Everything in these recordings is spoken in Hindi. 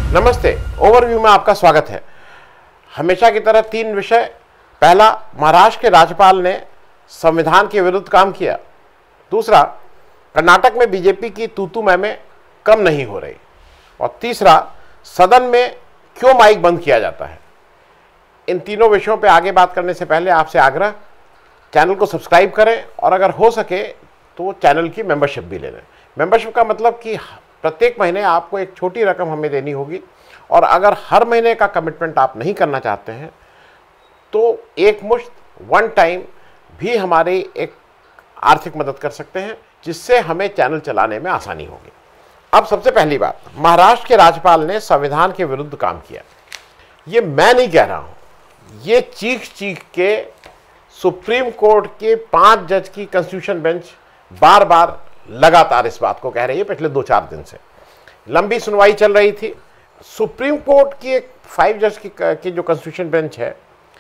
नमस्ते। ओवरव्यू में आपका स्वागत है। हमेशा की तरह तीन विषय। पहला, महाराष्ट्र के राज्यपाल ने संविधान के विरुद्ध काम किया। दूसरा, कर्नाटक में बीजेपी की तूतू मैमे कम नहीं हो रही। और तीसरा, सदन में क्यों माइक बंद किया जाता है। इन तीनों विषयों पे आगे बात करने से पहले आपसे आग्रह, चैनल को सब्सक्राइब करें और अगर हो सके तो चैनल की मेंबरशिप भी ले लें। मेंबरशिप का मतलब कि प्रत्येक महीने आपको एक छोटी रकम हमें देनी होगी और अगर हर महीने का कमिटमेंट आप नहीं करना चाहते हैं तो एक मुश्त वन टाइम भी हमारी एक आर्थिक मदद कर सकते हैं, जिससे हमें चैनल चलाने में आसानी होगी। अब सबसे पहली बात, महाराष्ट्र के राज्यपाल ने संविधान के विरुद्ध काम किया। ये मैं नहीं कह रहा हूं, ये चीख चीख के सुप्रीम कोर्ट के 5 जज की कॉन्स्टिट्यूशन बेंच बार बार लगातार इस बात को कह रही है। पिछले 2-4 दिन से लंबी सुनवाई चल रही थी। सुप्रीम कोर्ट की एक 5 जज की जो कॉन्स्टिट्यूशन बेंच है,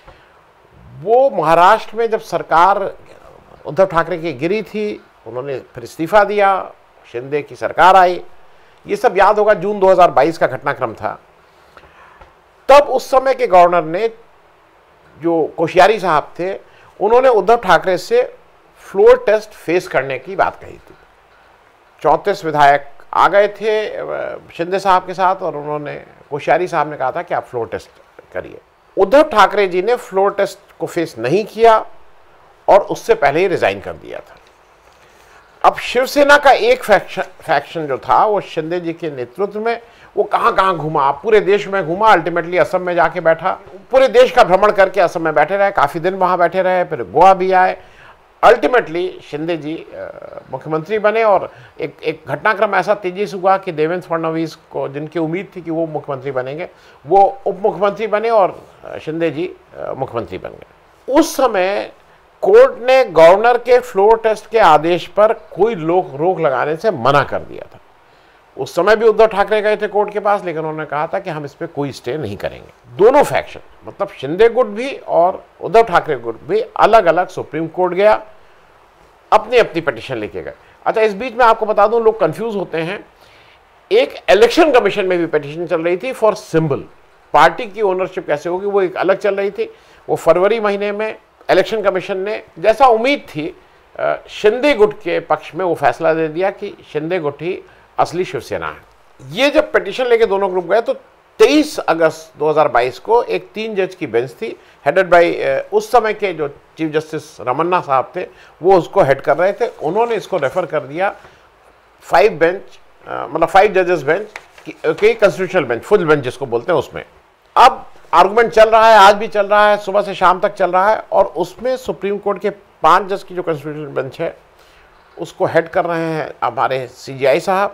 वो महाराष्ट्र में जब सरकार उद्धव ठाकरे की गिरी थी, उन्होंने फिर इस्तीफा दिया, शिंदे की सरकार आई। ये सब याद होगा, जून 2022 का घटनाक्रम था। तब उस समय के गवर्नर ने, जो कोश्यारी साहब थे, उन्होंने उद्धव ठाकरे से फ्लोर टेस्ट फेस करने की बात कही थी। 34 विधायक आ गए थे शिंदे साहब के साथ और उन्होंने, कोश्यारी साहब ने कहा था कि आप फ्लोर टेस्ट करिए। उद्धव ठाकरे जी ने फ्लोर टेस्ट को फेस नहीं किया और उससे पहले ही रिजाइन कर दिया था। अब शिवसेना का एक फैक्शन जो था, वो शिंदे जी के नेतृत्व में, वो कहां कहां घूमा, पूरे देश में घूमा। अल्टीमेटली असम में जाके बैठा, पूरे देश का भ्रमण करके असम में बैठे रहे, काफी दिन वहां बैठे रहे, फिर गोवा भी आए। अल्टीमेटली शिंदे जी मुख्यमंत्री बने और एक घटनाक्रम ऐसा तेजी से हुआ कि देवेंद्र फडणवीस को, जिनकी उम्मीद थी कि वो मुख्यमंत्री बनेंगे, वो उप मुख्यमंत्री बने और शिंदे जी मुख्यमंत्री बन गए। उस समय कोर्ट ने गवर्नर के फ्लोर टेस्ट के आदेश पर कोई रोक लगाने से मना कर दिया था। उस समय भी उद्धव ठाकरे गए थे कोर्ट के पास, लेकिन उन्होंने कहा था कि हम इस पर कोई स्टे नहीं करेंगे। दोनों फैक्शन, मतलब शिंदे गुट भी और उद्धव ठाकरे गुट भी, अलग अलग सुप्रीम कोर्ट गया, अपनी अपनी पिटीशन लेके गए। अच्छा, इस बीच में आपको बता दूं, लोग कंफ्यूज होते हैं। एक इलेक्शन कमीशन में भी पिटीशन चल रही थी फॉर सिंबल। पार्टी की ओनरशिप कैसे होगी, वो एक अलग चल रही थी। वो फरवरी महीने में इलेक्शन कमीशन ने, जैसा उम्मीद थी, शिंदे गुट के पक्ष में वो फैसला दे दिया कि शिंदे गुट ही असली शिवसेना है। ये जब पिटीशन लेके दोनों ग्रुप गए तो 23 अगस्त 2022 को एक 3 जज की बेंच थी, हेडेड बाय उस समय के जो चीफ जस्टिस रमन्ना साहब थे, वो उसको हेड कर रहे थे। उन्होंने इसको रेफर कर दिया 5 जजेस बेंच की कॉन्स्टिट्यूशनल बेंच, फुल बेंच जिसको बोलते हैं, उसमें। अब आर्गुमेंट चल रहा है, आज भी चल रहा है, सुबह से शाम तक चल रहा है। और उसमें सुप्रीम कोर्ट के 5 जज की जो कॉन्स्टिट्यूशनल बेंच है, उसको हेड कर रहे हैं हमारे CJI साहब।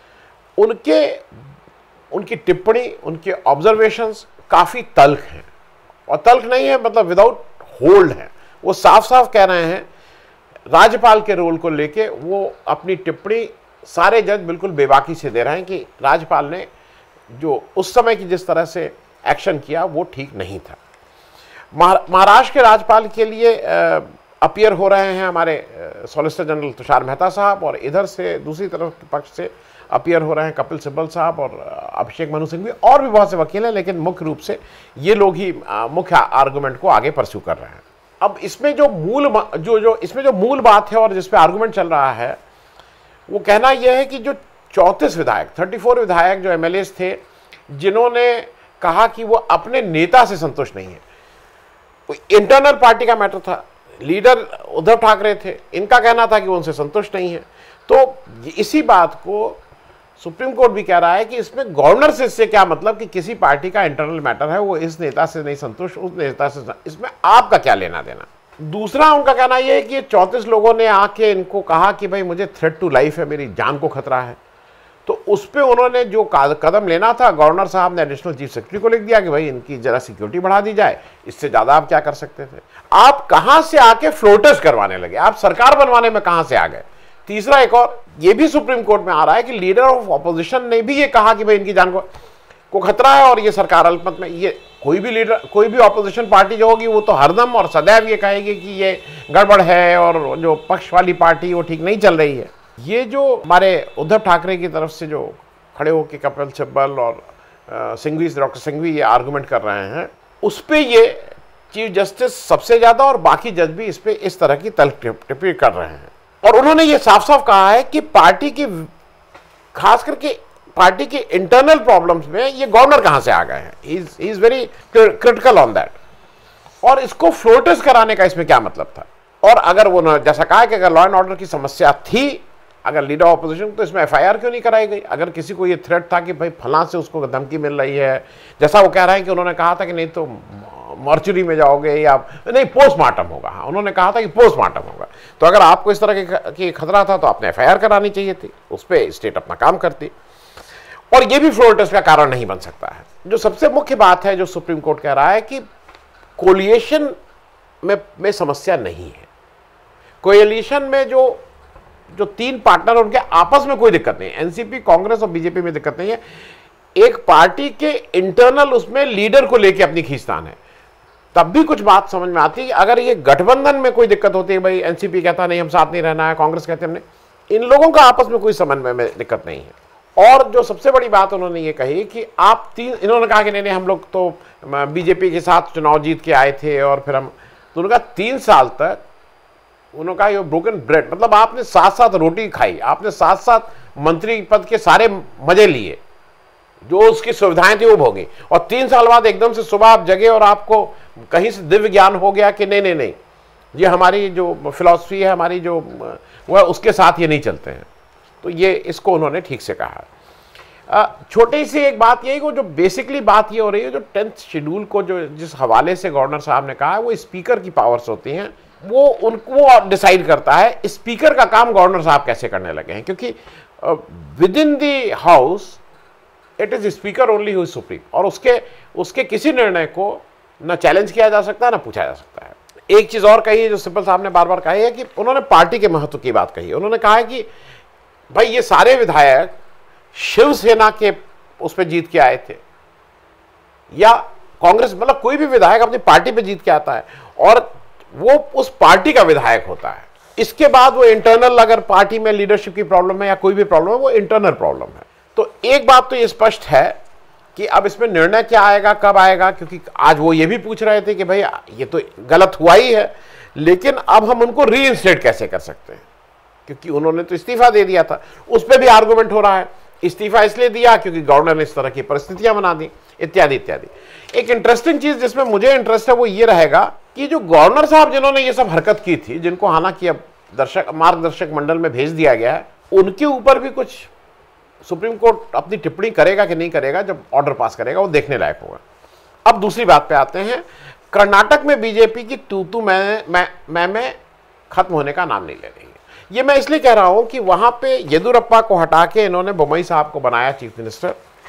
उनकी टिप्पणी, उनके ऑब्जर्वेशंस काफ़ी तल्ख हैं, और तल्ख नहीं है मतलब विदाउट होल्ड है। वो साफ साफ कह रहे हैं, राज्यपाल के रोल को लेके वो अपनी टिप्पणी सारे जज बिल्कुल बेबाकी से दे रहे हैं कि राज्यपाल ने जो उस समय की जिस तरह से एक्शन किया वो ठीक नहीं था। महाराष्ट्र के राज्यपाल के लिए अपीयर हो रहे हैं हमारे सॉलिसिटर जनरल तुषार मेहता साहब, और इधर से दूसरी तरफ के पक्ष से अपीयर हो रहे हैं कपिल सिब्बल साहब और अभिषेक मनु सिंह भी, और भी बहुत से वकील हैं, लेकिन मुख्य रूप से ये लोग ही मुख्य आर्गुमेंट को आगे परस्यू कर रहे हैं। अब इसमें जो मूल बात है और जिस पे आर्गुमेंट चल रहा है, वो कहना यह है कि जो 34 विधायक, 34 विधायक जो MLAs थे, जिन्होंने कहा कि वो अपने नेता से संतुष्ट नहीं है, इंटरनल पार्टी का मैटर था, लीडर उद्धव ठाकरे थे, इनका कहना था कि वो उनसे संतुष्ट नहीं है। तो इसी बात को सुप्रीम कोर्ट भी कह रहा है कि इसमें गवर्नर से इससे क्या मतलब कि किसी पार्टी का इंटरनल मैटर है, वो इस नेता से नहीं संतुष्ट, उस नेता से, इसमें आपका क्या लेना देना। दूसरा उनका कहना यह है कि 34 लोगों ने आके इनको कहा कि भाई मुझे थ्रेट टू लाइफ है, मेरी जान को खतरा है। तो उस पर उन्होंने जो कदम लेना था, गवर्नर साहब ने एडिशनल चीफ सेक्रेटरी को लिख दिया कि भाई इनकी जरा सिक्योरिटी बढ़ा दी जाए, इससे ज्यादा आप क्या कर सकते थे। आप कहां से आके फ्लोटर्स करवाने लगे, आप सरकार बनवाने में कहां से आ गए। तीसरा, एक और ये भी सुप्रीम कोर्ट में आ रहा है कि लीडर ऑफ ऑपोजिशन ने भी ये कहा कि भाई इनकी जान को खतरा है और ये सरकार अल्पमत में। ये कोई भी लीडर, कोई भी ऑपोजिशन पार्टी जो होगी, वो तो हरदम और सदैव ये कहेगी कि ये गड़बड़ है और जो पक्ष वाली पार्टी वो ठीक नहीं चल रही है। ये जो हमारे उद्धव ठाकरे की तरफ से जो खड़े होकर कपिल सिब्बल और सिंघवी, डॉक्टर सिंघवी ये आर्गुमेंट कर रहे हैं, उस पर ये चीफ जस्टिस सबसे ज़्यादा और बाकी जज भी इस पर इस तरह की तल्ख टिप्पणी कर रहे हैं। और उन्होंने ये साफ साफ कहा है कि पार्टी की, खास करके पार्टी के इंटरनल प्रॉब्लम्स में ये गवर्नर कहाँ से आ गए हैं, he is very critical on that. और इसको फ्लोर टेस्ट कराने का इसमें क्या मतलब था? और अगर वो जैसा कहा कि अगर लॉ एंड ऑर्डर की समस्या थी, अगर लीडर ऑपोजिशन, तो इसमें एफआईआर क्यों नहीं कराई गई? अगर किसी को ये थ्रेट था कि भाई फलां से उसको धमकी मिल रही है, जैसा वो कह रहे हैं कि उन्होंने कहा था कि नहीं तो मॉर्चरी में जाओगे या नहीं पोस्टमार्टम होगा, हाँ उन्होंने कहा था कि पोस्टमार्टम होगा, तो अगर आपको इस तरह की खतरा था तो आपने एफआईआर करानी चाहिए थी, उस पर स्टेट अपना काम करती। और ये भी फ्लोर टेस्ट का कारण नहीं बन सकता है। जो सबसे मुख्य बात है जो सुप्रीम कोर्ट कह रहा है कि कोलिएशन में समस्या नहीं है। कोलिएशन में जो तीन पार्टनर उनके आपस में कोई दिक्कत नहीं है, एनसीपी, कांग्रेस और बीजेपी में दिक्कत नहीं है। एक पार्टी के इंटरनल उसमें लीडर को लेके अपनी खींचतान है, तब भी कुछ बात समझ में आती है कि अगर ये गठबंधन में कोई दिक्कत होती है, भाई एनसीपी कहता नहीं हम साथ नहीं रहना है, कांग्रेस कहते हमने, इन लोगों का आपस में कोई समन्वय में दिक्कत नहीं है। और जो सबसे बड़ी बात उन्होंने ये कही कि आप इन्होंने कहा कि नहीं हम लोग तो बीजेपी के साथ चुनाव जीत के आए थे और फिर हम, तो उन्होंने कहा 3 साल तक उन्होंने कहा ये ब्रोकन ब्रेड, मतलब आपने साथ साथ रोटी खाई, आपने साथ साथ मंत्री पद के सारे मजे लिए, जो उसकी सुविधाएं थी वो भोगी, और 3 साल बाद एकदम से सुबह आप जगे और आपको कहीं से दिव्य ज्ञान हो गया कि नहीं नहीं नहीं ये हमारी जो फिलॉसफी है, हमारी जो वह उसके साथ ये नहीं चलते हैं। तो ये इसको उन्होंने ठीक से कहा। छोटी सी एक बात यही को जो बेसिकली बात ये हो रही है, जो 10th शेड्यूल को जो जिस हवाले से गवर्नर साहब ने कहा, वो स्पीकर की पावर्स होती हैं, वो उनको डिसाइड करता है। स्पीकर का काम गवर्नर साहब कैसे करने लगे हैं, क्योंकि within the house it is speaker only who is supreme, और उसके किसी निर्णय को न चैलेंज किया जा सकता है न पूछा जा सकता है। एक चीज और कही है जो सिब्बल साहब ने बार बार कही है कि उन्होंने पार्टी के महत्व की बात कही। उन्होंने कहा है कि भाई ये सारे विधायक शिवसेना के उस पर जीत के आए थे, या कांग्रेस, मतलब कोई भी विधायक अपनी पार्टी पे जीत के आता है और वो उस पार्टी का विधायक होता है। इसके बाद वो इंटरनल, अगर पार्टी में लीडरशिप की प्रॉब्लम है या कोई भी प्रॉब्लम है, वो इंटरनल प्रॉब्लम है। तो एक बात तो ये स्पष्ट है कि अब इसमें निर्णय क्या आएगा, कब आएगा, क्योंकि आज वो ये भी पूछ रहे थे कि भाई ये तो गलत हुआ ही है, लेकिन अब हम उनको रीइंस्टेट कैसे कर सकते हैं, क्योंकि उन्होंने तो इस्तीफा दे दिया था। उस पर भी आर्गुमेंट हो रहा है, इस्तीफा इसलिए दिया क्योंकि गवर्नर ने इस तरह की परिस्थितियां बना दी, इत्यादि इत्यादि। एक इंटरेस्टिंग चीज जिसमें मुझे इंटरेस्ट है वो ये रहेगा कि जो गवर्नर साहब जिन्होंने ये सब हरकत की थी, जिनको हालांकि अब मार्गदर्शक मंडल में भेज दिया गया है, उनके ऊपर भी कुछ सुप्रीम कोर्ट अपनी टिप्पणी करेगा कि नहीं करेगा, जब ऑर्डर पास करेगा वो देखने लायक होगा। अब दूसरी बात पे आते हैं। कर्नाटक में बीजेपी की तू मैं खत्म होने का नाम नहीं ले रही है। ये मैं इसलिए कह रहा हूं कि वहां पे येदुरप्पा को हटा के इन्होंने बोम्मई साहब को बनाया चीफ मिनिस्टर।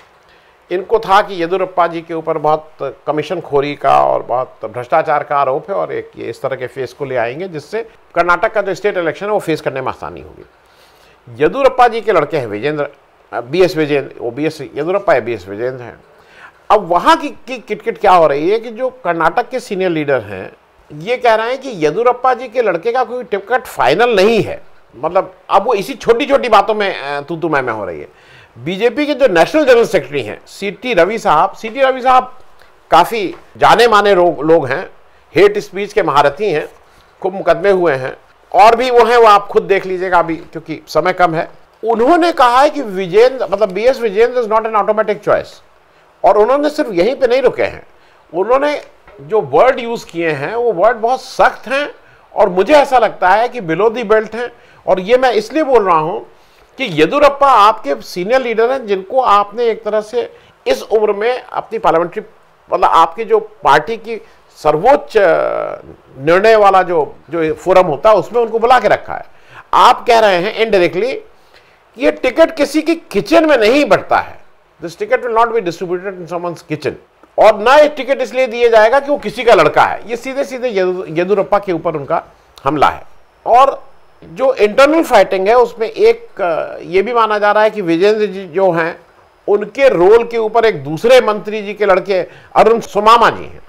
इनको था कि येदुरप्पा जी के ऊपर बहुत कमीशन खोरी का और बहुत भ्रष्टाचार का आरोप है, और एक ये इस तरह के फेस को ले आएंगे जिससे कर्नाटक का जो स्टेट इलेक्शन है वो फेस करने में आसानी होगी। येदुरप्पा जी के लड़के हैं विजेंद्र, BS विजेंद्र, वो BS येदुरप्पा है, BS विजेंद्र हैं। अब वहाँ की किटकिट क्या हो रही है कि जो कर्नाटक के सीनियर लीडर हैं ये कह रहे हैं कि येदुरप्पा जी के लड़के का कोई टिकट फाइनल नहीं है। मतलब अब वो इसी छोटी छोटी बातों में तू मैं हो रही है। बीजेपी के जो नेशनल जनरल सेक्रेटरी हैं CT रवि साहब काफ़ी जाने माने लोग हैं, हेट स्पीच के महारथी हैं, खूब मुकदमे हुए हैं, और भी वो हैं, वो आप खुद देख लीजिएगा अभी क्योंकि समय कम है। उन्होंने कहा है कि विजेंद्र, मतलब BS Vijendra is not an automatic choice. और उन्होंने सिर्फ यहीं पे नहीं रुके हैं, उन्होंने जो वर्ड यूज किए हैं वो वर्ड बहुत सख्त हैं, और मुझे ऐसा लगता है कि बिलो दी बेल्ट हैं। और ये मैं इसलिए बोल रहा हूं कि येदुरप्पा आपके सीनियर लीडर हैं, जिनको आपने एक तरह से इस उम्र में अपनी पार्लियामेंट्री, मतलब आपकी जो पार्टी की सर्वोच्च निर्णय वाला जो फोरम होता है उसमें उनको बुला के रखा है। आप कह रहे हैं इनडायरेक्टली कि ये टिकट किसी की किचन में नहीं बढ़ता है, this ticket will not be distributed in someone's kitchen, और ना ये टिकट इसलिए दिया जाएगा कि वो किसी का लड़का है। ये सीधे सीधे येदुरप्पा के ऊपर उनका हमला है। और जो इंटरनल फाइटिंग है उसमें एक ये भी माना जा रहा है कि विजेंद्र जी जो हैं उनके रोल के ऊपर एक दूसरे मंत्री जी के लड़के अरुण सुमामा जी हैं,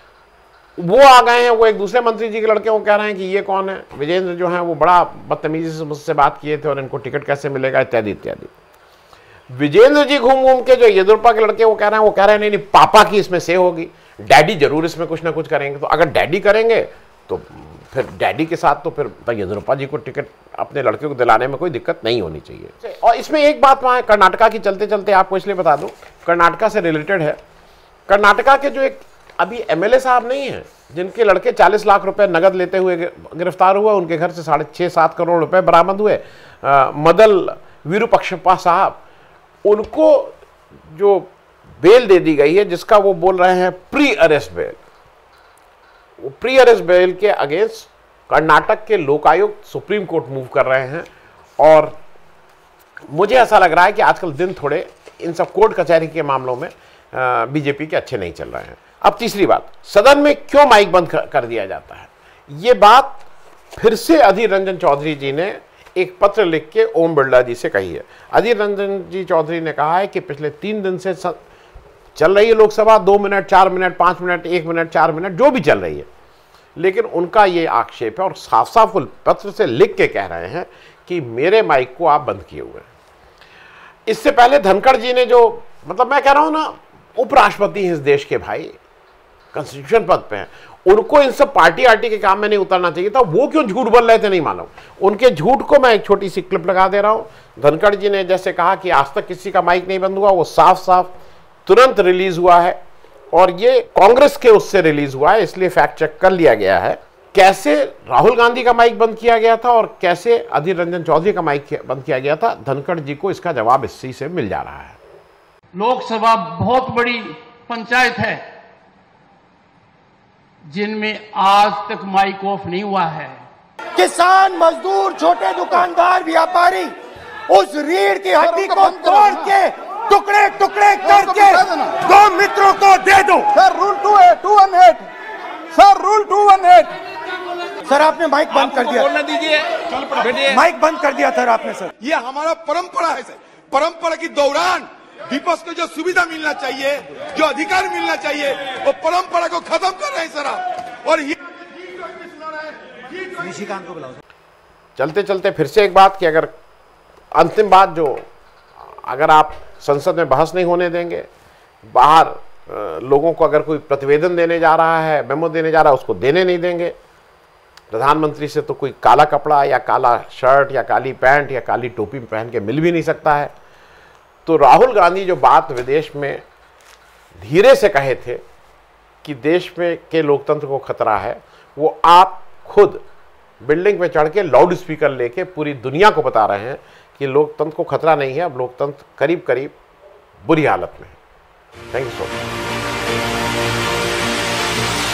वो आ गए हैं, वो एक दूसरे मंत्री जी के लड़के, वो कह रहे हैं कि ये कौन है, विजेंद्र जो हैं वो बड़ा बदतमीजी से मुझसे बात किए थे और इनको टिकट कैसे मिलेगा, इत्यादि इत्यादि। विजेंद्र जी घूम घूम के जो येदियुरप्पा के लड़के वो कह रहे हैं नहीं नहीं पापा की इसमें से होगी, डैडी जरूर इसमें कुछ ना कुछ करेंगे। तो अगर डैडी करेंगे तो फिर डैडी के साथ तो फिर येदियुरप्पा जी को टिकट अपने लड़के को दिलाने में कोई दिक्कत नहीं होनी चाहिए। और इसमें एक बात वहाँ कर्नाटका की चलते चलते आपको इसलिए बता दूं, कर्नाटका से रिलेटेड है। कर्नाटका के जो एक अभी एमएलए साहब नहीं है जिनके लड़के 40 लाख रुपए नगद लेते हुए गिरफ्तार हुआ, उनके घर से 6.5-7 करोड़ रुपए बरामद हुए, मदल विरूपक्षप्पा साहब, उनको जो बेल दे दी गई है जिसका वो बोल रहे हैं प्री अरेस्ट बेल, वो प्री अरेस्ट बेल के अगेंस्ट कर्नाटक के लोकायुक्त सुप्रीम कोर्ट मूव कर रहे हैं। और मुझे ऐसा लग रहा है कि आजकल दिन थोड़े इन सब कोर्ट कचहरी के मामलों में बीजेपी के अच्छे नहीं चल रहे हैं। अब तीसरी बात, सदन में क्यों माइक बंद कर दिया जाता है, ये बात फिर से अधीर रंजन चौधरी जी ने एक पत्र लिख के ओम बिरला जी से कही है। अधीर रंजन जी चौधरी ने कहा है कि पिछले 3 दिन से चल रही है Lok Sabha, 2 minute 4 minute 5 minute 1 minute 4 minute जो भी चल रही है, लेकिन उनका ये आक्षेप है और साफ साफ पत्र से लिख के कह रहे हैं कि मेरे माइक को आप बंद किए हुए हैं। इससे पहले धनखड़ जी ने जो, मतलब मैं कह रहा हूं ना, उपराष्ट्रपति हैं इस देश के भाई, कॉन्स्टिट्यूशन पद पे हैं, उनको इन सब पार्टी आर्टी के काम में नहीं उतरना चाहिए था। वो क्यों झूठ बोल रहे थे नहीं मालूम। उनके झूठ को मैं एक छोटी सी क्लिप लगा दे रहा हूं। धनखड़ जी ने जैसे कहा कि आज तक किसी का माइक नहीं बंद हुआ, वो साफ साफ तुरंत रिलीज हुआ है और ये कांग्रेस के उससे रिलीज हुआ है, इसलिए फैक्ट चेक कर लिया गया है। कैसे राहुल गांधी का माइक बंद किया गया था और कैसे अधीर रंजन चौधरी का माइक बंद किया गया था, धनखड़ जी को इसका जवाब इसी से मिल जा रहा है। लोकसभा बहुत बड़ी पंचायत है जिनमें आज तक माइक ऑफ नहीं हुआ है। किसान, मजदूर, छोटे दुकानदार, व्यापारी उस रीढ़ की हड्डी को तोड़ के टुकड़े टुकड़े करके 2 मित्रों को दे दो। Sir rule 218, sir rule 218। Sir आपने माइक बंद कर दिया, बोलने दीजिए, माइक बंद कर दिया सर आपने। सर ये हमारा परंपरा है सर, परंपरा के दौरान विपक्ष को जो सुविधा मिलना चाहिए, जो अधिकार मिलना चाहिए, वो परंपरा को खत्म कर रहे हैं सर आप। और ये निशिकांत को बुलाओ। चलते चलते फिर से एक बात कि अगर अंतिम बात जो, अगर आप संसद में बहस नहीं होने देंगे, बाहर लोगों को अगर कोई प्रतिवेदन देने जा रहा है, मेमो देने जा रहा है, उसको देने नहीं देंगे, प्रधानमंत्री से तो कोई काला कपड़ा या काला शर्ट या काली पैंट या काली टोपी पहन के मिल भी नहीं सकता है। तो राहुल गांधी जो बात विदेश में धीरे से कहे थे कि देश में के लोकतंत्र को खतरा है, वो आप खुद बिल्डिंग पे चढ़ के लाउड स्पीकर लेके पूरी दुनिया को बता रहे हैं कि लोकतंत्र को खतरा नहीं है, अब लोकतंत्र करीब करीब बुरी हालत में है। Thank you so much.